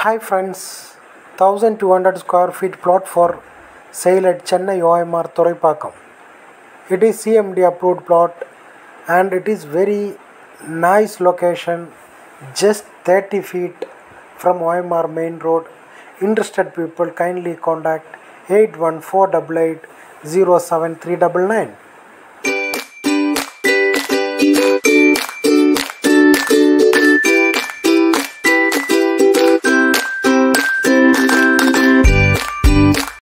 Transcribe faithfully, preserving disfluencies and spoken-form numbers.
Hi friends, one thousand two hundred square feet plot for sale at ChennaiOMRThoraipakkam. It is C M D approved plot and it is very nice location, just thirty feet from O M R Mainroad. Interested people kindly contact eight one four eight eight zero seven three nine nine.